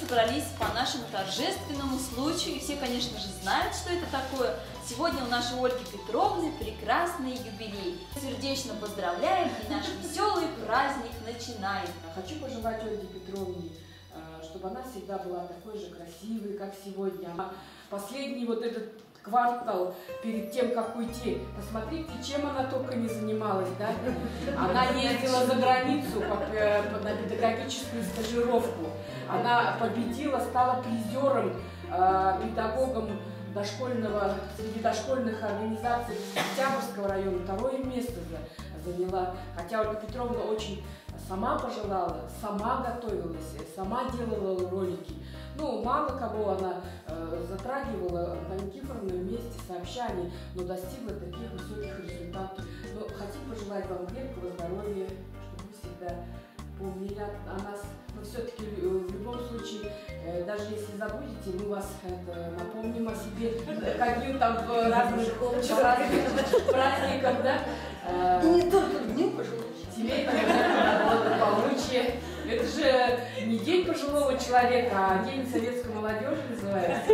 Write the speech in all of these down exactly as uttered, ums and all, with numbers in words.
собрались по нашему торжественному случаю. И все, конечно же, знают, что это такое. Сегодня у нашей Ольги Петровны прекрасный юбилей. Сердечно поздравляем, и наш веселый праздник начинаем. Хочу пожелать Ольге Петровне, чтобы она всегда была такой же красивой, как сегодня. Последний вот этот квартал перед тем, как уйти, посмотрите, чем она только не занималась, да? Она ездила за границу на педагогическую стажировку. Она победила, стала призером, педагогом дошкольного, среди дошкольных организаций Октябрьского района. Второе место заняла. Хотя Ольга Петровна очень сама пожелала, сама готовилась, сама делала ролики. Ну, мало кого она э, затрагивала, Анна Никифоровна вместе сообщали, но достигла таких высоких результатов. Но хотим пожелать вам крепкого здоровья, чтобы вы всегда помнили о нас. Но все-таки в любом случае, э, даже если забудете, мы вас это, напомним о себе, каким там в разных праздниках, да? Э, и не только дню пожилых. Семейного благополучия. Это же не день пожилого человека, а день советской молодежи называется.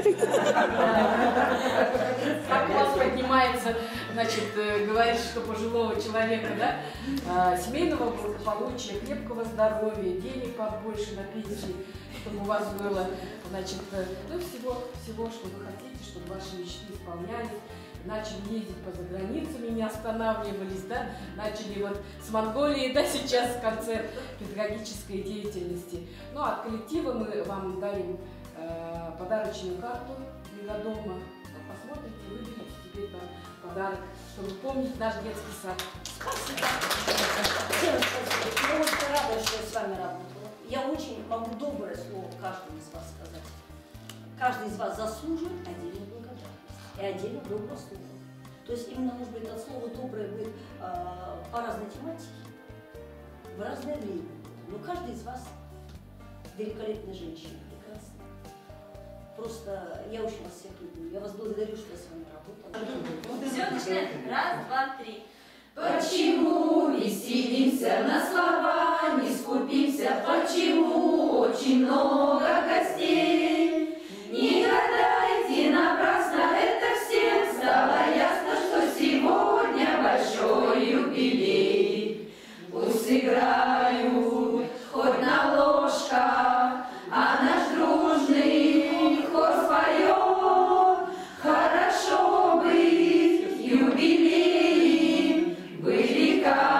Как у вас поднимается, значит, говорит, что пожилого человека, да? Семейного благополучия, крепкого здоровья, денег побольше на пенсии, чтобы у вас было, значит, ну, всего, всего, что вы хотите, чтобы ваши мечты исполнялись. Начали ездить по заграницам, не останавливались, да, начали вот с Монголии, да, сейчас в конце педагогической деятельности. Ну, а от коллектива мы вам дарим э, подарочную карту Мегадома. Ну, посмотрите, выберите себе там подарок, чтобы помнить наш детский сад. Спасибо. Всем спасибо. Я очень рада, что я с вами работала. Я очень могу доброе слово каждому из вас сказать. Каждый из вас заслуживает отдельной благодарности и отдельно доброго слова. То есть именно, может быть, от слова доброе будет э, по разной тематике, в разное время. Но каждый из вас великолепная женщина, прекрасная. Просто я очень вас всех люблю. Я вас благодарю, что я с вами работала. Все, начинаем. Раз, два, три. Почему веселимся на слова, не скупимся? Почему очень много гостей? Не гадайте напрасно, это всем стало ясно, что сегодня большой юбилей. Пусть играют хоть на ложках, а наш дружный хор споет. Хорошо быть юбилеем, были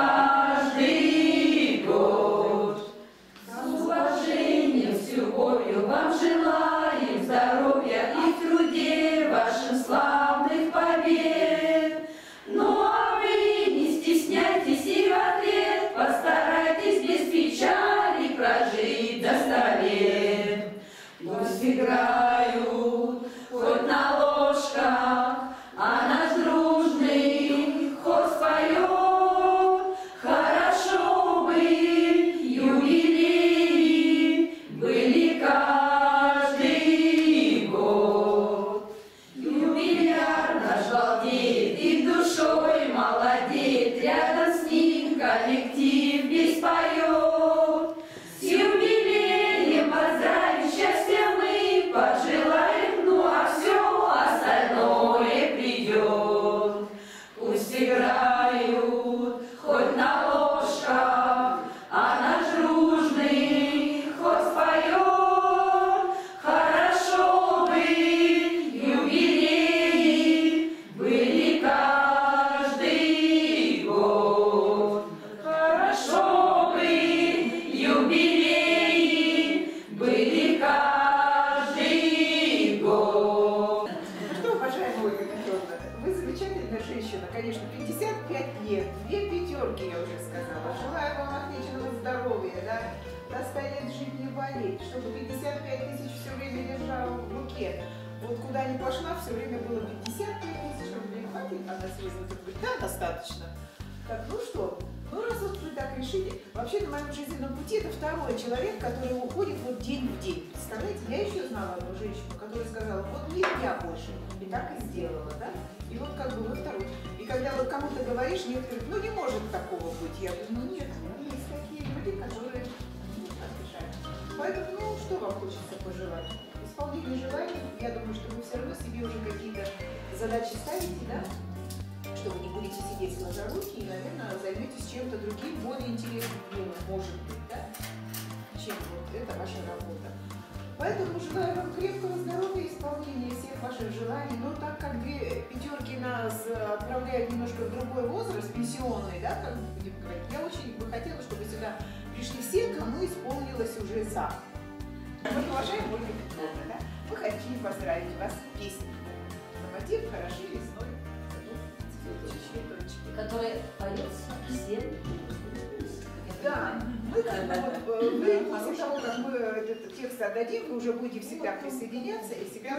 каждый год. С уважением, с любовью вам желаем здоровья и в труде вашим славных побед. Ну а вы не стесняйтесь и в ответ постарайтесь без печали прожить до ста лет. Пусть играют хоть на ложках, а наш дружный хор споет. Хорошо быть юбилеи, были каждый год. Юбиляр наш балдеет и душой молодеет, рядом с ним коллектив весь поет. С юбилеем поздравим, счастья мы пожелаем, ну а все остальное придет. Пусть играют хоть на ложках, а наш дружный хор споет. Хорошо быть юбилеи, были каждый год. Хорошо быть юбилеи, были каждый год. Что, уважаемая Ольга Петровна, вы замечательная женщина, конечно, пятьдесят пять лет, две пятерки, я уже сказала. Желаю вам отличного здоровья, да, до ста лет жить не болеть, чтобы пятьдесят пять тысяч все время держала в руке. Вот куда ни пошла, все время было пятьдесят пять тысяч рублей. Хватит, она съездила, говорит, да, достаточно. Так, ну что, ну раз вот вы так решили, вообще на моем жизненном пути это второй человек, который уходит вот день в день. Представляете, я еще знала одну женщину, которая сказала, вот нет я больше, и так и сделала, да? И вот как бы вы второй. И когда вот кому-то говоришь, некоторые, ну не может такого быть. Я говорю, ну нет, есть такие люди, которые ну, так решают. Поэтому, ну что что вам хочется пожелать? Исполнение желаний, я думаю, что вы все равно себе уже какие-то задачи ставите, да? Что вы не будете сидеть сложа руки и, наверное, займетесь чем-то другим, более интересным делом, может быть, да? Чем вот это ваша работа. Поэтому желаю вам крепкого здоровья, исполнения всех ваших желаний. Но так как две пятерки нас отправляют немножко в другой возраст, пенсионный, да, как мы будем говорить, я очень бы хотела, чтобы сюда пришли все, кому исполнилось уже за. Вот, уважаемая Ольга Петровна, да, мы хотим поздравить вас с песней на мотив «Хороши весной цветочки». Который поется всем. Да, мы как бы вот, вы после того, как мы этот текст отдадим, вы уже будете всегда присоединяться и себя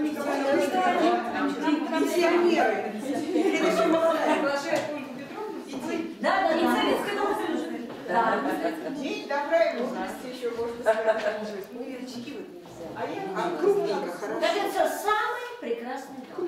пенсионеры. Приглашает Ольгу Петровну. Да, да, да. Да. День добра и мудрости еще можно сказать. Мы верчики вот нельзя. А я а, крупненько, хорошо. Кажется, самый прекрасный дом.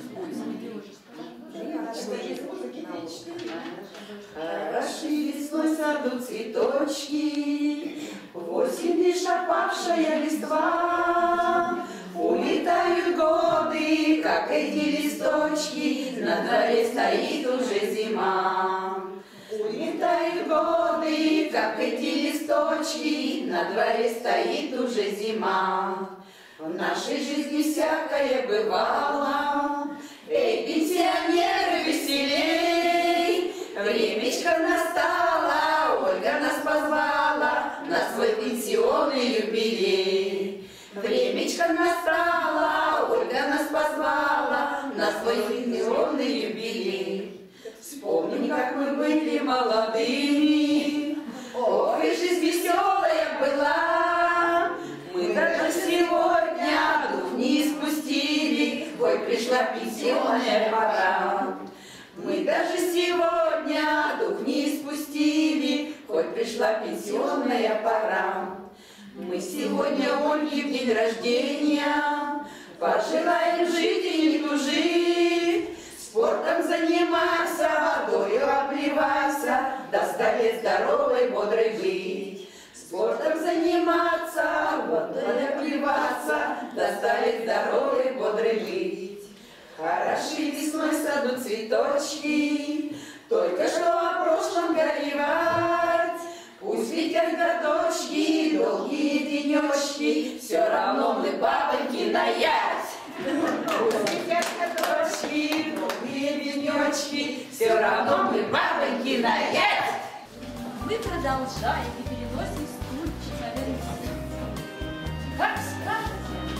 Хороши весной саду цветочки, восемь лишь опавшая листва. Улетают годы, как эти листочки, на дворе стоит уже зима. Улетают годы, как эти листочки, на дворе стоит уже зима. В нашей жизни всякое бывало. Эй, пенсионеры, веселей! Времечко настало, Ольга нас позвала на свой пенсионный юбилей. Времечко настало, Ольга нас позвала на свой пенсионный юбилей. Вспомним, как мы были молодыми, ох, и жизнь веселая была. Мы даже сегодня дух не спустили, ой, пришла пенсионная пора. Мы даже сегодня дух не спустили, хоть пришла пенсионная пора. Мы сегодня Ольге в день рождения пожелаем жить и не тужить, спортом заниматься, водою обливаться, до ста лет здоровой, бодрой быть. Спортом заниматься, водой обливаться, до ста лет здоровой, бодрой быть. Хороши весной в саду цветочки, только что о прошлом горевать. Пусть летят годочки, долгие денечки, все равно мы бабоньки наять. Пусть летят годочки, долгие денечки, все равно мы бабоньки наять. Мы продолжаем и переносим стульчик наверх. Как скажете,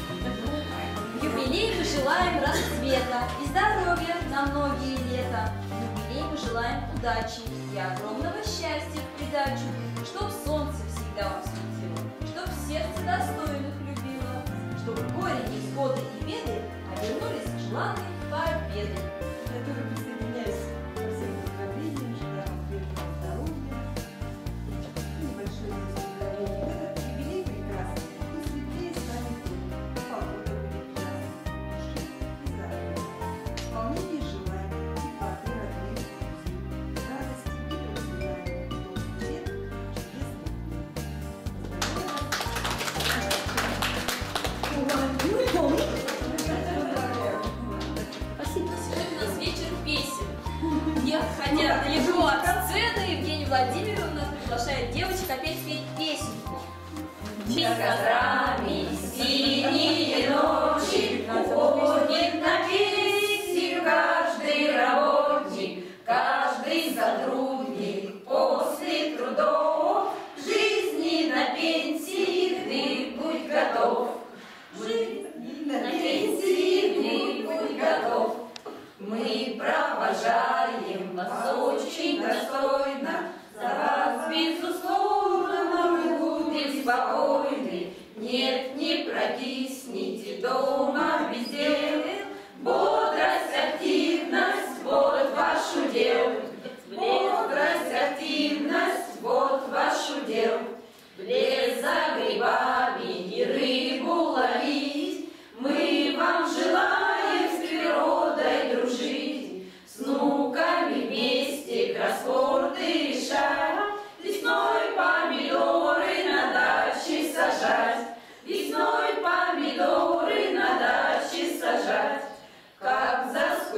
юбилей мы желаем расцвета и здоровья на многие лета. Юбилей мы желаем удачи и огромного счастья в придачу, чтоб солнце всегда вам светило, чтоб сердце достойных любило, чтоб горе, невзгоды и беды обернулись в желанные победы. Я тоже присоединяюсь ко всем поздравлениям, желаю вам крепкого здоровья и небольшое поздравление. Этот юбилей прекрасный, пусть светлее станет день, погода будет прекрасной, души и здоровья. Исполнение желаний, теплоты, родных друзей, радости и процветания, долгих лет, чудесных дней. Спасибо. Сегодня у нас вечер песен. Не отходя далеко от сцены, Евгения Владимировна приглашает девочек опять петь песенку. Над кострами синие ночи уходит на пенсию каждый работник, каждый сотрудник после трудов жизни на пенсии ты будь готов. Жизни на пенсии ты будь готов. Мы провожаем вас очень достойно, за вас безусловно мы будем спокойны. Нет, не прокисните, до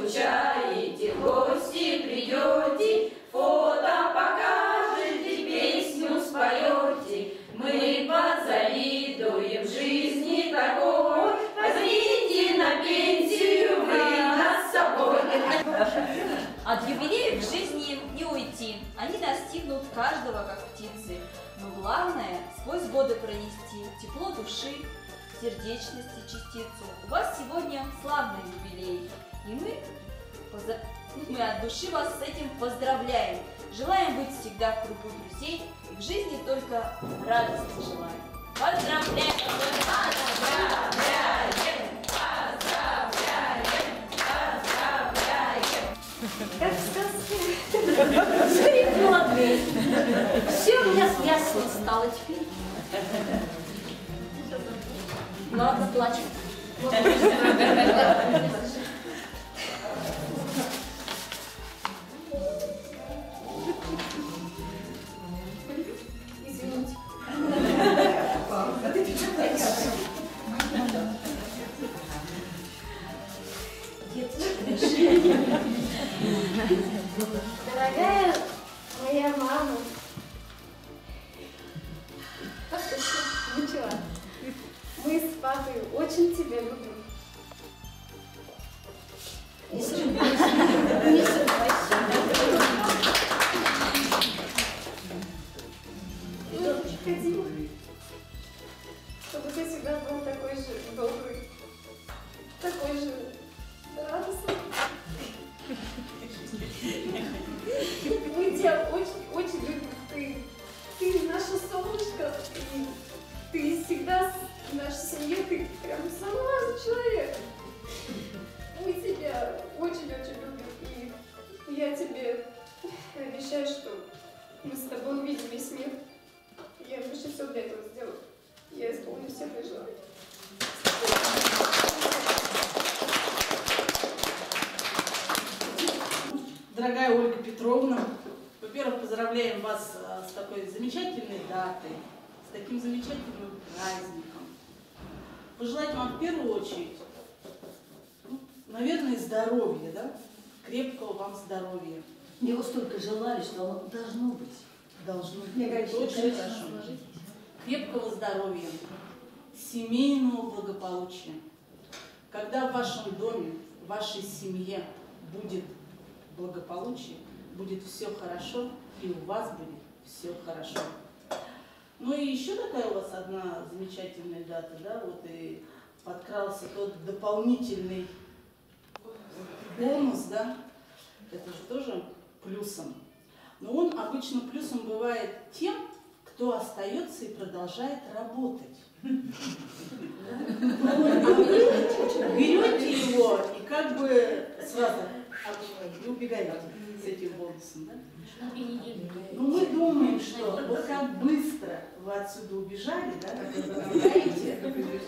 скучаете, в гости придете, фото покажете, песню споете. Мы позавидуем жизни такой, возьмите на пенсию вы нас с собой. От юбилеев в жизни не уйти, они настигнут каждого, как птицы. Но главное, сквозь годы пронести тепло души, сердечности частицу. У вас сегодня славный юбилей, и мы, поза... мы от души вас с этим поздравляем. Желаем быть всегда в кругу друзей, и в жизни только радости желаем. Поздравляем! Поздравляем! Как в сказке. Скрипнула дверь. Все у меня ясно стало теперь. Ладно, плачу. Извините. Дорогая моя мама, как ты начала? Мы с папой очень тебя любим. Не срывайся. Не срывайся. Я очень хотела, чтобы ты всегда был такой же добрый, такой же радостный. Мы тебя очень-очень любим. Ты, ты наше солнышко, и ты всегда в нашей семье, ты прям самый важный человек. Мы тебя очень-очень любим, и я тебе обещаю, что мы с тобой увидим весь мир. Я больше все для этого сделаю. Я исполню все твои желания. Дорогая Ольга Петровна, во-первых, поздравляем вас с такой замечательной датой, с таким замечательным праздником. Пожелать вам в первую очередь, ну, наверное, здоровья, да? Крепкого вам здоровья. Мне его столько желали, что оно должно быть. Должно быть. Мне кажется, очень хорошо. Крепкого здоровья, семейного благополучия. Когда в вашем доме, в вашей семье будет благополучие, будет все хорошо, и у вас будет все хорошо. Ну и еще такая у вас одна замечательная дата, да, вот и подкрался тот дополнительный бонус, да, это же тоже плюсом. Но он обычно плюсом бывает тем, кто остается и продолжает работать. Берете его и как бы сразу и убегаете с этим бонусом, да? Но мы думаем, что вот как быстро вы отсюда убежали, да, знаете,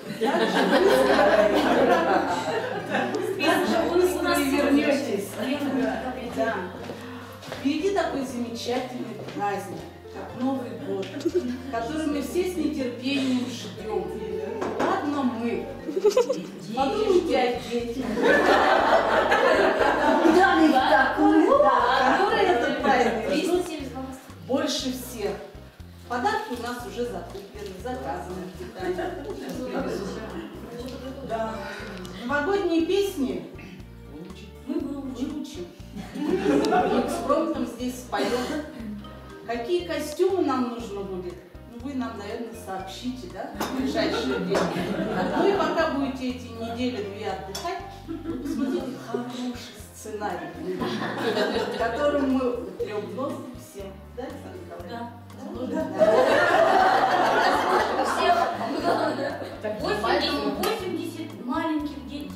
так же быстро и вернетесь. Да. Впереди такой замечательный праздник, как Новый год, который мы все с нетерпением ждем. Ладно мы, подумайте о детях. Которые этот праздник ждут больше всех. Подарки у нас уже закуплены, заказаны в Китае. Да. Новогодние песни мы выучим. Экспромтом здесь споем. Какие костюмы нам нужно будет? Ну, вы нам, наверное, сообщите, да, в ближайшее время. Ну и пока будете эти недели-две отдыхать, вы посмотрите хороший сценарий, которым мы трем носом всем. Да, Александра Николаевна? Да. восемьдесят маленьких детей.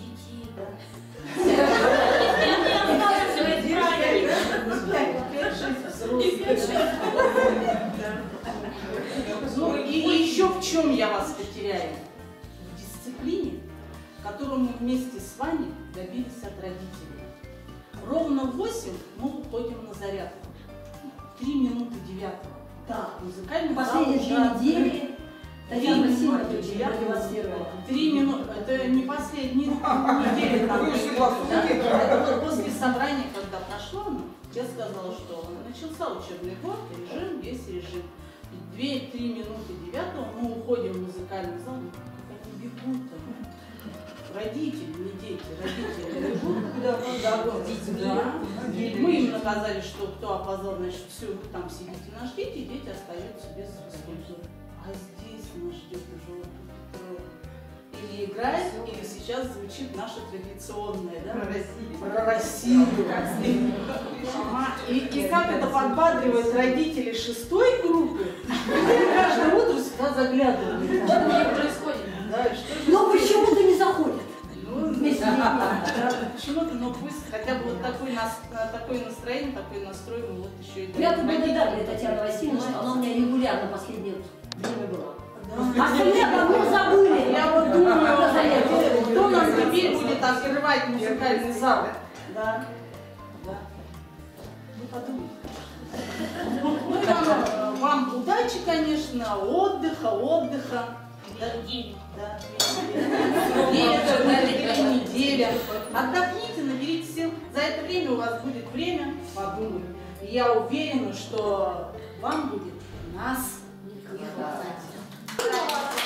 Ну и еще в чем я вас потеряю? В дисциплине, которую мы вместе с вами добились от родителей. Ровно в восемь мы уходим на зарядку. Три минуты девятого. Так, музыкальный зал Последние две уже недели Татьяна Васильевна продемонстрировала. Три минуты. Это не последние недели. Там, да? Это вот после собрание, когда прошло, ну, я сказала, что начался учебный год, режим, весь режим. Две-три минуты девятого мы уходим в музыкальный зал, как они бегут-то. Родители, не дети, родители бегут куда-куда. Мы им наказали, что кто опоздал, значит, все, вы там сидите, нас ждите, и дети остаются без физкультуры. А здесь нас ждет уже вот тут или играет, или сейчас звучит наша традиционная, да? Про Россию. Про Россию. Ага. И, и как это подбадривает родителей шестой группы, которые каждое утро сюда заглядывают. Что у них происходит? Да, и что же Но здесь? почему-то не заходят. Ну, Вместе с детьми. да, почему-то, но пусть хотя бы вот такой, нас, такое настроение, такой настрой, мы вот еще и Я-то даем благодарна родителям. Татьяна Васильевна, что она у меня регулярно последнее время была. Да. Остальные давно забыли. Я вот думаю, кто нам теперь будет открывать музыкальный зал? Да. Да. Вы подумайте. Ну и вам, вам удачи, конечно, отдыха, отдыха. Да, да, неделя, неделя. Отдохните, наберите сил. За это время у вас будет время подумать. И я уверена, что вам будет нас не хватать.